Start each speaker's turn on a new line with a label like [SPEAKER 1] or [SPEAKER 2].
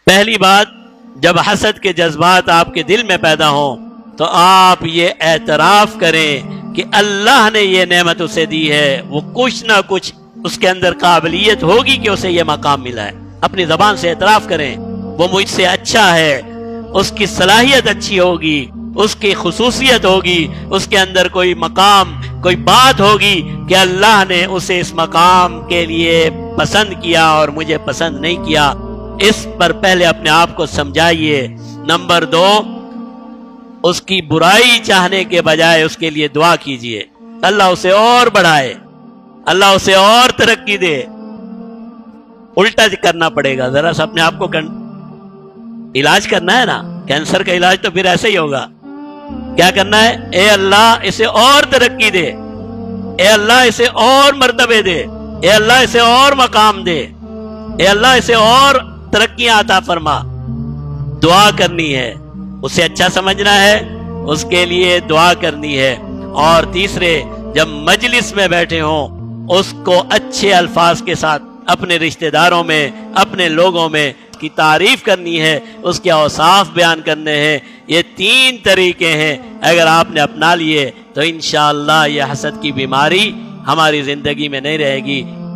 [SPEAKER 1] پہلی بات، جب حسد کے جذبات آپ کے دل میں پیدا ہوں تو آپ یہ اعتراف کریں کہ اللہ نے یہ نعمت اسے دی ہے، وہ کچھ نہ کچھ اس کے اندر قابلیت ہوگی کہ اسے یہ مقام ملا ہے۔ اپنی زبان سے اعتراف کریں، وہ مجھ سے اچھا ہے، اس کی صلاحیت اچھی ہوگی، اس کی خصوصیت ہوگی، اس کے اندر کوئی مقام، کوئی بات ہوگی کہ اللہ نے اسے اس مقام کے لیے پسند کیا اور مجھے پسند نہیں کیا۔ اس پر پہلے اپنے آپ کو سمجھائیے۔ نمبر 2، اس کی برائی چاہنے کے بجائے اس کے لیے دعا کیجئے، اللہ اسے اور بڑھائے، اللہ اسے اور ترقی دے۔ الٹا کرنا پڑے گا، ذرا سا اپنے آپ کو علاج کرنا ہے نا، کینسر کا علاج تو پھر ایسے ہی ہوگا۔ کیا کرنا ہے؟ اے اللہ اسے اور ترقی دے، اے اللہ اسے اور مرتبے دے، اے اللہ اسے اور مقام دے، اے اللہ اسے اور ترقیاں عطا فرما۔ دعا کرنی ہے، اسے اچھا سمجھنا ہے، اس کے لیے دعا کرنی ہے۔ اور تیسرے، جب مجلس میں بیٹھے ہوں اس کو اچھے الفاظ کے ساتھ اپنے رشتہ داروں میں، اپنے لوگوں میں کی تعریف کرنی ہے، اس کے اوصاف بیان کرنے ہیں۔ یہ 3 طریقے ہیں، اگر آپ نے اپنا لیے تو انشاءاللہ یہ حسد کی بیماری ہماری زندگی میں نہیں رہے گی۔